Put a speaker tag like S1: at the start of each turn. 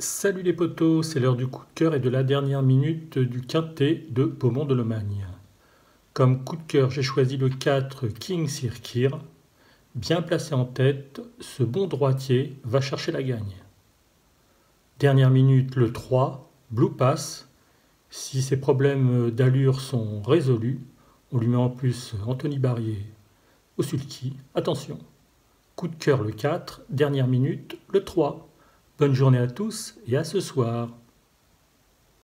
S1: Salut les potos, c'est l'heure du coup de cœur et de la dernière minute du quintet de Beaumont de Lomagne. Comme coup de cœur, j'ai choisi le 4 King Sir Kir. Bien placé en tête, ce bon droitier va chercher la gagne. Dernière minute, le 3 Blue Pass. Si ses problèmes d'allure sont résolus, on lui met en plus Anthony Barrier au sulky. Attention. Coup de cœur le 4, dernière minute, le 3. Bonne journée à tous et à ce soir.